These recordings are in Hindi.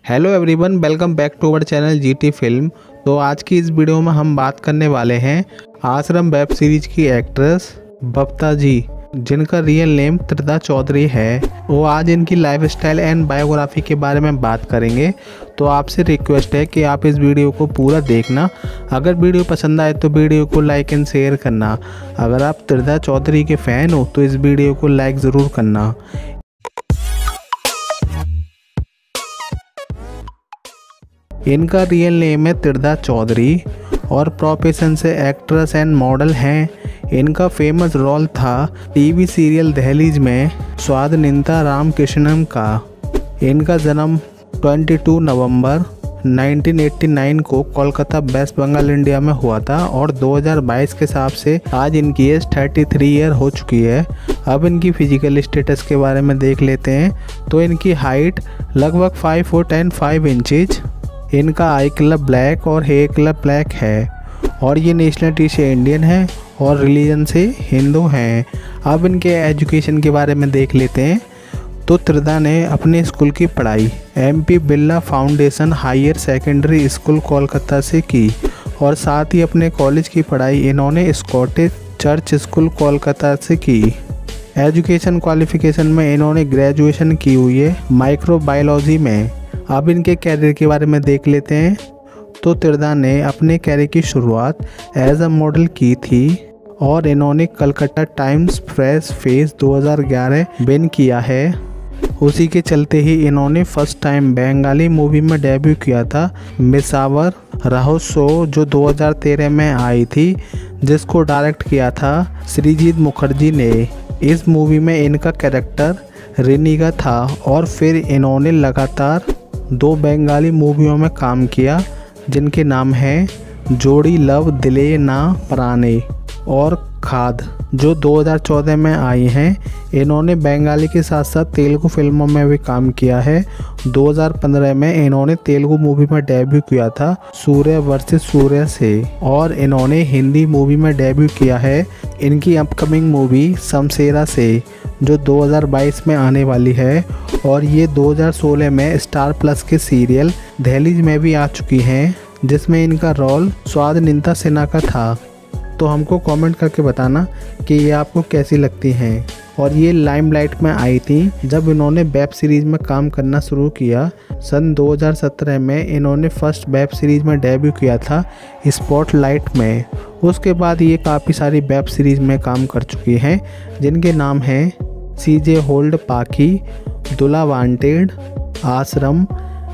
Hello everyone, welcome back to our channel GT film. तो आज की इस वीडियो में हम बात करने वाले हैं आश्रम वेब सीरीज की एक्ट्रेस बबीता जी, जिनका रियल नेम त्रिधा चौधरी है। वो आज इनकी लाइफस्टाइल एंड बायोग्राफी के बारे में बात करेंगे। तो आपसे रिक्वेस्ट है कि आप इस वीडियो को पूरा देखना। अगर वीडियो पसंद आए तो वीडियो को लाइक एंड शेयर करना। अगर आप त्रिधा चौधरी के फ़ैन हो तो इस वीडियो को लाइक ज़रूर करना। इनका रियल नेम है त्रिधा चौधरी और प्रोफेशन से एक्ट्रेस एंड मॉडल हैं। इनका फेमस रोल था टीवी सीरियल दहलीज में स्वाधीनता रामकृष्णन का। इनका जन्म 22 नवंबर 1989 को कोलकाता वेस्ट बंगाल इंडिया में हुआ था और 2022 के हिसाब से आज इनकी एज 33 ईयर हो चुकी है। अब इनकी फिजिकल स्टेटस के बारे में देख लेते हैं। तो इनकी हाइट लगभग 5 फुट एंड 5 इंचेज। इनका आई कलर ब्लैक और हेयर कलर ब्लैक है और ये नेशनलिटी से इंडियन है और रिलीजन से हिंदू हैं। अब इनके एजुकेशन के बारे में देख लेते हैं। तो त्रिधा ने अपने स्कूल की पढ़ाई MP Birla foundation higher secondary school Kolkata से की और साथ ही अपने कॉलेज की पढ़ाई इन्होंने स्कॉटिश चर्च स्कूल कोलकाता से की। एजुकेशन क्वालिफिकेशन में इन्होंने ग्रेजुएशन की हुई है माइक्रोबायोलॉजी में। अब इनके कैरियर के बारे में देख लेते हैं। तो त्रिधा ने अपने कैरियर की शुरुआत एज अ मॉडल की थी और इन्होंने Calcutta Times fresh face 2011 win किया है। उसी के चलते ही इन्होंने फर्स्ट टाइम बंगाली मूवी में डेब्यू किया था मिसावर रहोत्सव, जो 2013 में आई थी, जिसको डायरेक्ट किया था सृजित मुखर्जी ने। इस मूवी में इनका कैरेक्टर रेनिका था और फिर इन्होंने लगातार 2 बंगाली मूवियों में काम किया, जिनके नाम हैं जोड़ी लव दिले ना प्राणे और खाद, जो 2014 में आई हैं। इन्होंने बंगाली के साथ साथ तेलुगु फिल्मों में भी काम किया है। 2015 में इन्होंने तेलुगु मूवी में डेब्यू किया था सूर्य वर्सेस सूर्य से और इन्होंने हिंदी मूवी में डेब्यू किया है इनकी अपकमिंग मूवी शमशेरा से, जो 2022 में आने वाली है और ये 2016 में स्टार प्लस के सीरियल दहलीज में भी आ चुकी हैं, जिसमें इनका रोल स्वाधीनता सेना का था। तो हमको कमेंट करके बताना कि ये आपको कैसी लगती हैं। और ये लाइमलाइट में आई थी जब इन्होंने वेब सीरीज़ में काम करना शुरू किया। सन 2017 में इन्होंने फर्स्ट वेब सीरीज़ में डेब्यू किया था स्पॉटलाइट में। उसके बाद ये काफ़ी सारी वेब सीरीज़ में काम कर चुकी हैं, जिनके नाम हैं CJ होल्ड पाखी, दुला वांटेड, आश्रम,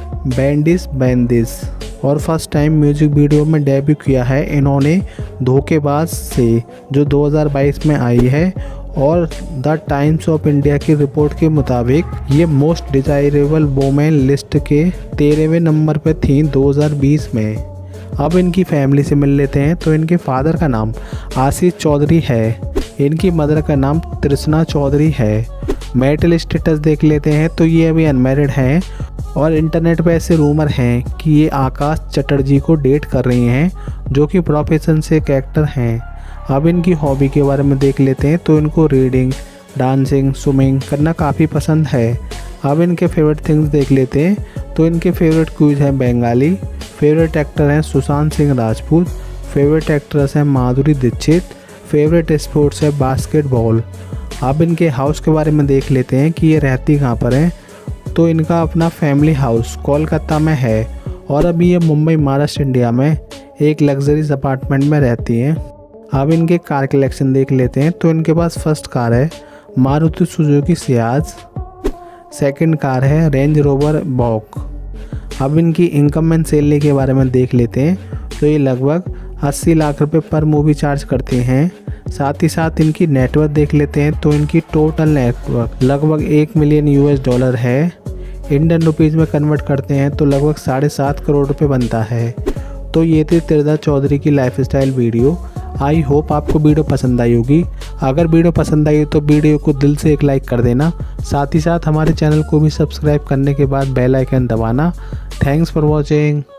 बैंडिश और फर्स्ट टाइम म्यूजिक वीडियो में डेब्यू किया है इन्होंने धोखेबाज से, जो 2022 में आई है। और द टाइम्स ऑफ इंडिया की रिपोर्ट के मुताबिक ये मोस्ट डिजायरेबल वुमेन लिस्ट के 13वें नंबर पर थी 2020 में। अब इनकी फैमिली से मिल लेते हैं। तो इनके फादर का नाम आशीष चौधरी है, इनकी मदर का नाम तृष्णा चौधरी है। मैरिटल स्टेटस देख लेते हैं। तो ये अभी अनमैरिड हैं और इंटरनेट पे ऐसे रूमर हैं कि ये आकाश चटर्जी को डेट कर रही हैं, जो कि प्रोफेशन से एक एक्टर हैं। अब इनकी हॉबी के बारे में देख लेते हैं। तो इनको रीडिंग, डांसिंग, स्विमिंग करना काफ़ी पसंद है। अब इनके फेवरेट थिंग्स देख लेते हैं। तो इनके फेवरेट क्यूज हैं बंगाली, फेवरेट एक्टर हैं सुशांत सिंह राजपूत, फेवरेट एक्ट्रेस हैं माधुरी दीक्षित, फेवरेट स्पोर्ट्स है बास्केटबॉल। अब इनके हाउस के बारे में देख लेते हैं कि ये रहती कहाँ पर हैं। तो इनका अपना फैमिली हाउस कोलकाता में है और अभी ये मुंबई महाराष्ट्र इंडिया में एक लग्जरीज अपार्टमेंट में रहती हैं। अब इनके कार कलेक्शन देख लेते हैं। तो इनके पास फर्स्ट कार है Maruti Suzuki Ciaz, second car है रेंज रोवर वॉक। अब इनकी इनकम एंड सैलरी के बारे में देख लेते हैं। तो ये लगभग 80 लाख रुपए पर मूवी चार्ज करते हैं। साथ ही साथ इनकी नेटवर्थ देख लेते हैं। तो इनकी टोटल नेटवर्थ लगभग $1 मिलियन है। इंडियन रुपीज़ में कन्वर्ट करते हैं तो लगभग 7.5 करोड़ रुपए बनता है। तो ये थी त्रिधा चौधरी की लाइफस्टाइल वीडियो। आई होप आपको वीडियो पसंद आई होगी। अगर वीडियो पसंद आई तो वीडियो को दिल से एक लाइक कर देना। साथ ही साथ हमारे चैनल को भी सब्सक्राइब करने के बाद बेल आइकन दबाना। Thanks for watching.